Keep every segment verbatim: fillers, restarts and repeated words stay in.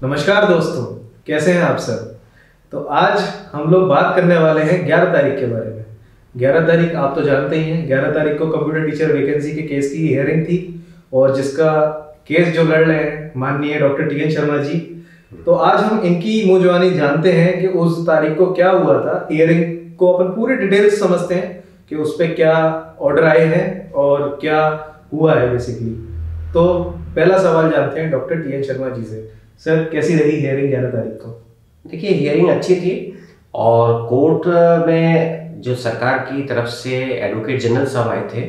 नमस्कार दोस्तों, कैसे हैं आप सब। तो आज हम लोग बात करने वाले हैं ग्यारह तारीख के बारे में। ग्यारह तारीख आप तो जानते ही हैं, ग्यारह तारीख को कंप्यूटर टीचर वैकेंसी के केस की हियरिंग थी और जिसका केस जो लड़ रहे हैं माननीय doctor T N Sharma ji. तो आज हम इनकी मुंहजबानी जानते हैं कि उस तारीख को क्या हुआ था। हियरिंग को अपन पूरी डिटेल्स समझते हैं कि उस पर क्या ऑर्डर आए हैं और क्या हुआ है बेसिकली। तो पहला सवाल जानते हैं doctor T N Sharma ji से। सर, कैसी रही हियरिंग ग्यारह तारीख को? देखिए, हियरिंग अच्छी थी और कोर्ट में जो सरकार की तरफ से एडवोकेट जनरल साहब आए थे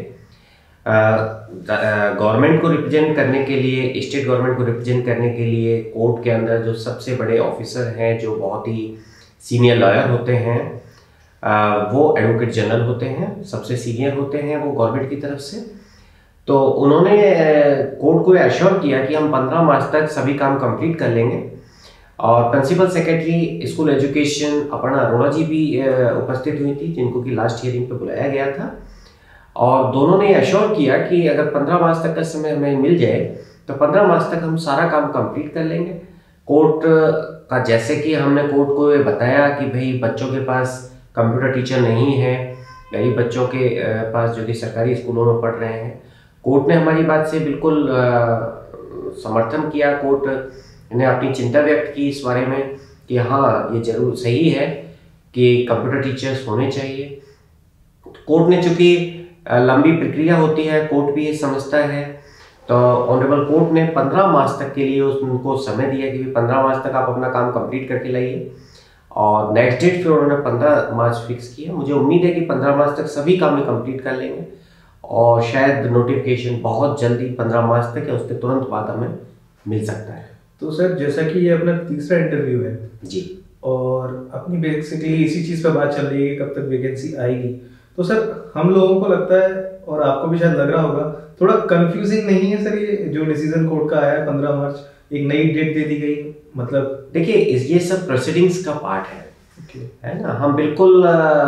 गवर्नमेंट को रिप्रेजेंट करने के लिए, स्टेट गवर्नमेंट को रिप्रेजेंट करने के लिए कोर्ट के अंदर जो सबसे बड़े ऑफिसर हैं, जो बहुत ही सीनियर लॉयर होते हैं, आ, वो एडवोकेट जनरल होते हैं, सबसे सीनियर होते हैं वो गवर्नमेंट की तरफ से। तो उन्होंने कोर्ट को एश्योर किया कि हम पंद्रह मार्च तक सभी काम कंप्लीट कर लेंगे। और principal secretary school education Aparna Arora ji भी उपस्थित हुई थी, जिनको कि लास्ट हियरिंग पे बुलाया गया था। और दोनों ने एश्योर किया कि अगर पंद्रह मार्च तक का समय हमें मिल जाए तो पंद्रह मार्च तक हम सारा काम कंप्लीट कर लेंगे। कोर्ट का जैसे कि हमने कोर्ट को ये बताया कि भाई बच्चों के पास कंप्यूटर टीचर नहीं है, गरीब बच्चों के पास जो कि सरकारी स्कूलों में पढ़ रहे हैं, कोर्ट ने हमारी बात से बिल्कुल समर्थन किया। कोर्ट ने अपनी चिंता व्यक्त की इस बारे में कि हाँ, ये जरूर सही है कि कंप्यूटर टीचर्स होने चाहिए। कोर्ट ने चूंकि लंबी प्रक्रिया होती है, कोर्ट भी ये समझता है, तो ऑनरेबल कोर्ट ने पंद्रह मार्च तक के लिए उनको समय दिया कि पंद्रह मार्च तक आप अपना काम कंप्लीट करके लाइए। और नेक्स्ट डेट फिर उन्होंने पंद्रह मार्च फिक्स किया। मुझे उम्मीद है कि पंद्रह मार्च तक सभी काम में कंप्लीट कर लेंगे और शायद नोटिफिकेशन बहुत जल्दी पंद्रह मार्च तक या उसके तुरंत बाद हमें मिल सकता है। तो सर, जैसा कि ये अपना तीसरा इंटरव्यू है जी, और अपनी बेसिकली इसी चीज़ पर बात चल रही है कि कब तक वैकेंसी आएगी, तो सर हम लोगों को लगता है और आपको भी शायद लग रहा होगा, थोड़ा कंफ्यूजिंग नहीं है सर ये जो डिसीजन कोर्ट का आया है पंद्रह मार्च, एक नई डेट दे दी गई। मतलब देखिए, ये सब प्रोसीडिंग्स का पार्ट है, okay. है ना। हम बिल्कुल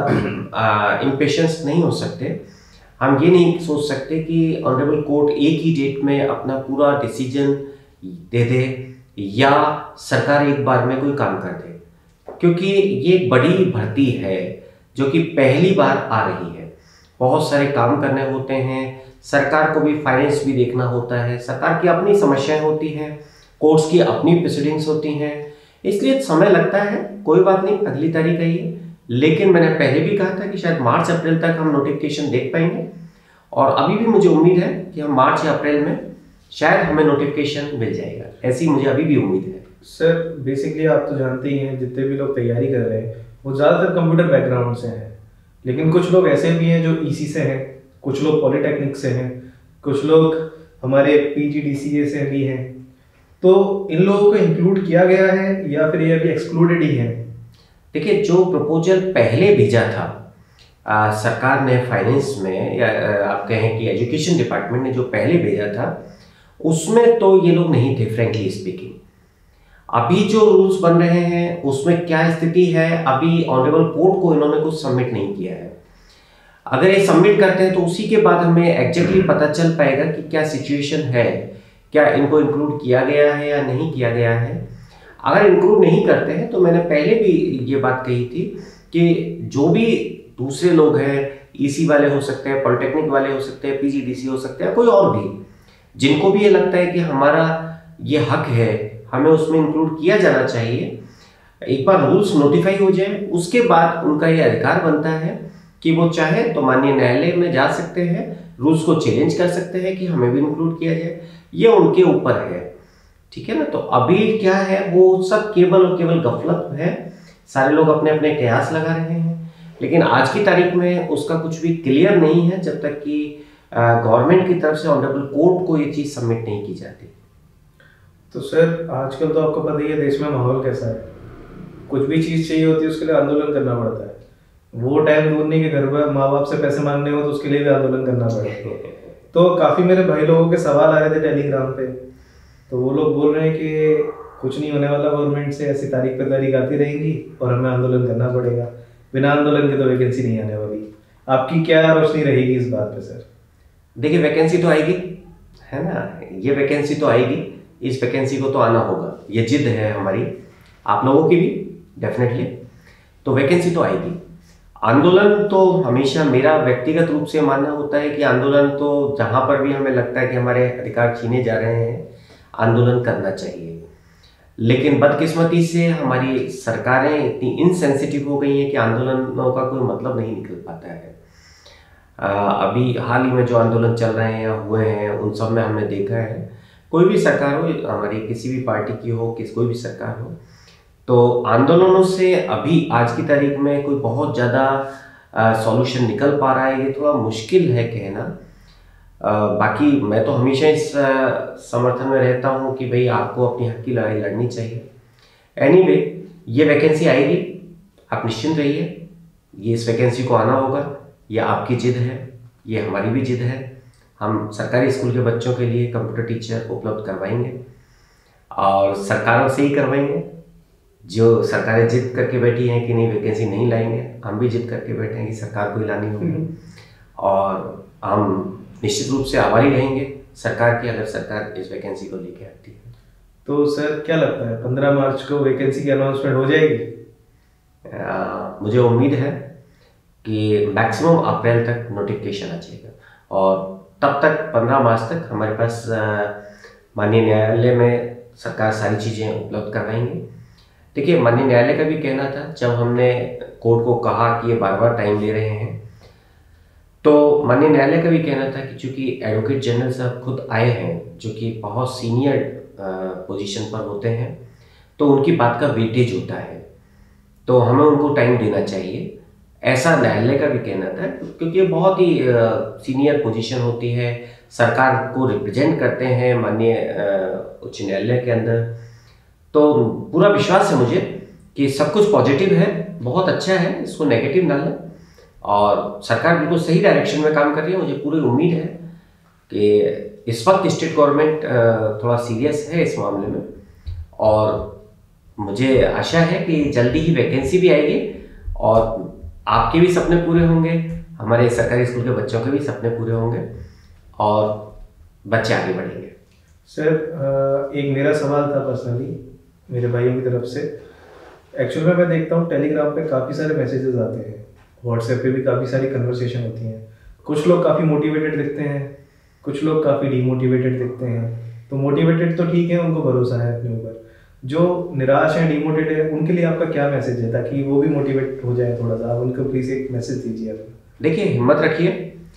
इम्पेशंस नहीं हो सकते। हम ये नहीं सोच सकते कि ऑनरेबल कोर्ट एक ही डेट में अपना पूरा डिसीजन दे दे या सरकार एक बार में कोई काम कर दे, क्योंकि ये एक बड़ी भर्ती है जो कि पहली बार आ रही है। बहुत सारे काम करने होते हैं, सरकार को भी फाइनेंस भी देखना होता है, सरकार की अपनी समस्याएं होती हैं, कोर्ट्स की अपनी प्रोसीडिंग्स होती हैं, इसलिए समय लगता है। कोई बात नहीं, अगली तारीख आई है, लेकिन मैंने पहले भी कहा था कि शायद मार्च अप्रैल तक हम नोटिफिकेशन देख पाएंगे और अभी भी मुझे उम्मीद है कि हम मार्च या अप्रैल में शायद हमें नोटिफिकेशन मिल जाएगा, ऐसी मुझे अभी भी उम्मीद है। सर, बेसिकली आप तो जानते ही हैं, जितने भी लोग तैयारी कर रहे हैं वो ज़्यादातर कंप्यूटर बैकग्राउंड से हैं, लेकिन कुछ लोग ऐसे भी हैं जो ईसी से हैं, कुछ लोग पॉलिटेक्निक से हैं, कुछ लोग हमारे पीजीडीसीए से भी हैं। तो इन लोगों को इंक्लूड किया गया है या फिर ये अभी एक्सक्लूडेड ही है? देखिए, जो प्रपोजल पहले भेजा था आ, सरकार ने फाइनेंस में, या आप कहें कि एजुकेशन डिपार्टमेंट ने जो पहले भेजा था, उसमें तो ये लोग नहीं थे, फ्रेंकली स्पीकिंग। अभी जो रूल्स बन रहे हैं उसमें क्या स्थिति है, अभी ऑनरेबल कोर्ट को इन्होंने कुछ सबमिट नहीं किया है। अगर ये सबमिट करते हैं तो उसी के बाद हमें एग्जैक्टली पता चल पाएगा कि क्या सिचुएशन है, क्या इनको इंक्लूड किया गया है या नहीं किया गया है। अगर इंक्लूड नहीं करते हैं तो मैंने पहले भी ये बात कही थी कि जो भी दूसरे लोग हैं, ईसी वाले हो सकते हैं, पॉलिटेक्निक वाले हो सकते हैं, पीजीडीसी हो सकते हैं, कोई और भी, जिनको भी ये लगता है कि हमारा ये हक है, हमें उसमें इंक्लूड किया जाना चाहिए, एक बार रूल्स नोटिफाई हो जाए उसके बाद उनका ये अधिकार बनता है कि वो चाहे तो माननीय न्यायालय में जा सकते हैं, रूल्स को चैलेंज कर सकते हैं कि हमें भी इंक्लूड किया जाए। ये उनके ऊपर है, ठीक है ना। तो अभी क्या है, वो सब केवल और केवल गफलत है, सारे लोग अपने अपने कयास लगा रहे हैं, लेकिन आज की तारीख में उसका कुछ भी क्लियर नहीं है जब तक कि गवर्नमेंट की तरफ से ऑनरेबल कोर्ट को ये चीज़ सबमिट नहीं की जाती। तो सर, आजकल तो आपको पता ही है देश में माहौल कैसा है, कुछ भी चीज़ चाहिए होती है उसके लिए आंदोलन करना पड़ता है। वो टाइम दूर नहीं कि घर पर माँ बाप से पैसे मांगने हो तो उसके लिए भी आंदोलन करना पड़ता है। तो काफ़ी मेरे भाई लोगों के सवाल आ रहे थे टेलीग्राम पे, तो वो लोग बोल रहे हैं कि कुछ नहीं होने वाला गवर्नमेंट से, ऐसी तारीख पे तारीख आती रहेंगी और हमें आंदोलन करना पड़ेगा, बिना आंदोलन के तो वैकेंसी नहीं आने वाली। आपकी क्या रोशनी रहेगी इस बात पे सर? देखिए, वैकेंसी तो आएगी, है ना, ये वैकेंसी तो आएगी, इस वैकेंसी को तो आना होगा, ये जिद है हमारी, आप लोगों की भी डेफिनेटली। तो वैकेंसी तो आएगी। आंदोलन तो हमेशा मेरा व्यक्तिगत रूप से मानना होता है कि आंदोलन तो जहाँ पर भी हमें लगता है कि हमारे अधिकार छीने जा रहे हैं, आंदोलन करना चाहिए। लेकिन बदकिस्मती से हमारी सरकारें इतनी इनसेंसिटिव हो गई हैं कि आंदोलनों का कोई मतलब नहीं निकल पाता है। आ, अभी हाल ही में जो आंदोलन चल रहे हैं या हुए हैं, उन सब में हमने देखा है, कोई भी सरकार हो, हमारी किसी भी पार्टी की हो, किस कोई भी सरकार हो, तो आंदोलनों से अभी आज की तारीख में कोई बहुत ज़्यादा सॉल्यूशन निकल पा रहा है, ये थोड़ा मुश्किल है कहना। आ, बाकी मैं तो हमेशा इस आ, समर्थन में रहता हूँ कि भाई आपको अपनी हक की लड़ाई लड़नी चाहिए। एनीवे, ये वैकेंसी आएगी, आप निश्चिंत रहिए, ये इस वैकेंसी को आना होगा, ये आपकी जिद है, ये हमारी भी जिद है। हम सरकारी स्कूल के बच्चों के लिए कंप्यूटर टीचर उपलब्ध करवाएंगे और सरकारों से ही करवाएंगे। जो सरकारें जिद करके बैठी हैं कि नहीं वैकेंसी नहीं लाएंगे, हम भी जिद करके बैठे हैं कि सरकार को ही लानी होगी और हम निश्चित रूप से आभारी रहेंगे सरकार की, अगर सरकार इस वैकेंसी को लेके आती है। तो सर क्या लगता है पंद्रह मार्च को वैकेंसी की अनाउंसमेंट हो जाएगी? आ, मुझे उम्मीद है कि मैक्सिमम अप्रैल तक नोटिफिकेशन आ जाएगा और तब तक पंद्रह मार्च तक हमारे पास माननीय न्यायालय में सरकार सारी चीज़ें उपलब्ध करवाएंगे। देखिए, माननीय न्यायालय का भी कहना था, जब हमने कोर्ट को कहा कि ये बार बार टाइम ले रहे हैं, तो माननीय न्यायालय का भी कहना था कि चूंकि एडवोकेट जनरल साहब खुद आए हैं, जो कि बहुत सीनियर पोजीशन पर होते हैं, तो उनकी बात का वेटेज होता है, तो हमें उनको टाइम देना चाहिए, ऐसा न्यायालय का भी कहना था। क्योंकि ये बहुत ही सीनियर पोजीशन होती है, सरकार को रिप्रेजेंट करते हैं माननीय उच्च न्यायालय के अंदर, तो पूरा विश्वास है मुझे कि सब कुछ पॉजिटिव है, बहुत अच्छा है, इसको नेगेटिव ना लें और सरकार बिल्कुल सही डायरेक्शन में काम कर रही है। मुझे पूरी उम्मीद है कि इस वक्त स्टेट गवर्नमेंट थोड़ा सीरियस है इस मामले में और मुझे आशा है कि जल्दी ही वैकेंसी भी आएगी और आपके भी सपने पूरे होंगे, हमारे सरकारी स्कूल के बच्चों के भी सपने पूरे होंगे और बच्चे आगे बढ़ेंगे। सर, एक मेरा सवाल था पर्सनली मेरे भाइयों की तरफ से। एक्चुअल में मैं देखता हूँ टेलीग्राम पे काफ़ी सारे मैसेजेस आते हैं, व्हाट्सएप पे भी काफ़ी सारी कन्वर्सेशन होती हैं। कुछ लोग काफ़ी मोटिवेटेड दिखते हैं, कुछ लोग काफ़ी डीमोटिवेटेड दिखते हैं। तो मोटिवेटेड तो ठीक है, उनको भरोसा है अपने ऊपर। जो निराश हैं, डिमोटिवेटेड है, उनके लिए आपका क्या मैसेज है ताकि वो भी मोटिवेट हो जाए थोड़ा सा? आप उनको प्लीज़ एक मैसेज दीजिए। आप देखिए, हिम्मत रखिए,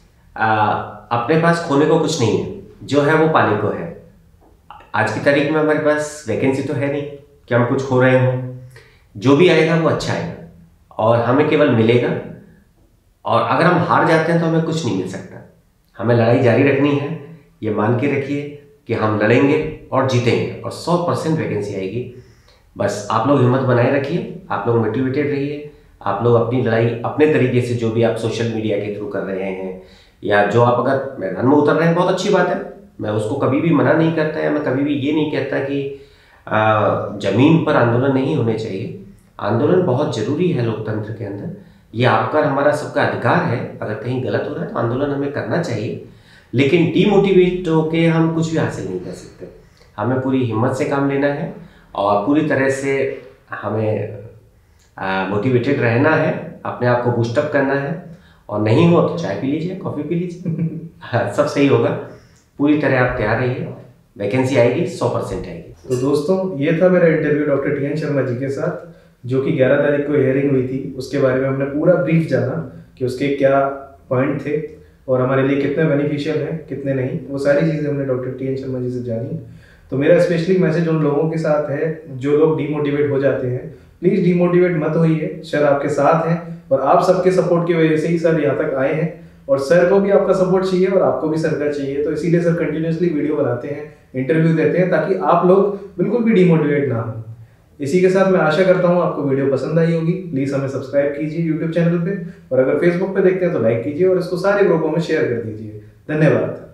अपने पास खोने को कुछ नहीं है, जो है वो पाने को है। आज की तारीख में हमारे पास वैकेंसी तो है नहीं कि हम कुछ खो रहे हों, जो भी आएगा वो अच्छा आएगा और हमें केवल मिलेगा। और अगर हम हार जाते हैं तो हमें कुछ नहीं मिल सकता, हमें लड़ाई जारी रखनी है। ये मान के रखिए कि हम लड़ेंगे और जीतेंगे और सौ परसेंट वैकेंसी आएगी। बस आप लोग हिम्मत बनाए रखिए, आप लोग मोटिवेटेड रहिए, आप लोग अपनी लड़ाई अपने तरीके से, जो भी आप सोशल मीडिया के थ्रू कर रहे हैं या जो आप अगर मैदान में उतर रहे हैं, बहुत अच्छी बात है, मैं उसको कभी भी मना नहीं करता या मैं कभी भी ये नहीं कहता कि आ, जमीन पर आंदोलन नहीं होने चाहिए। आंदोलन बहुत जरूरी है लोकतंत्र के अंदर, ये आपका हमारा सबका अधिकार है। अगर कहीं गलत हो रहा है तो आंदोलन हमें करना चाहिए, लेकिन डीमोटिवेट होकर हम कुछ भी हासिल नहीं कर सकते। हमें पूरी हिम्मत से काम लेना है और पूरी तरह से हमें मोटिवेटेड रहना है, अपने आप को बूस्टअप करना है। और नहीं हो तो चाय पी लीजिए, कॉफ़ी पी लीजिए सब सही होगा। पूरी तरह आप तैयार रहिए, वैकेंसी आएगी, सौ परसेंट आएगी। तो दोस्तों, ये था मेरा interview doctor T N Sharma ji के साथ, जो कि ग्यारह तारीख को हियरिंग हुई थी। उसके बारे में हमने पूरा ब्रीफ जाना कि उसके क्या पॉइंट थे और हमारे लिए कितने बेनिफिशियल हैं, कितने नहीं। वो सारी चीज़ें हमने doctor T N Sharma ji से जानी। तो मेरा स्पेशली मैसेज उन लोगों के साथ है जो लोग डीमोटिवेट हो जाते हैं, प्लीज़ डीमोटिवेट मत होइए, सर आपके साथ हैं और आप सबके सपोर्ट की वजह से ही सर यहाँ तक आए हैं और सर को भी आपका सपोर्ट चाहिए और आपको भी सर का चाहिए। तो इसीलिए सर कंटिन्यूसली वीडियो बनाते हैं, इंटरव्यू देते हैं, ताकि आप लोग बिल्कुल भी डीमोटिवेट ना हो। इसी के साथ मैं आशा करता हूँ आपको वीडियो पसंद आई होगी। प्लीज़ हमें सब्सक्राइब कीजिए यूट्यूब चैनल पे और अगर फेसबुक पे देखते हैं तो लाइक कीजिए और इसको सारे ग्रुपों में शेयर कर दीजिए। धन्यवाद।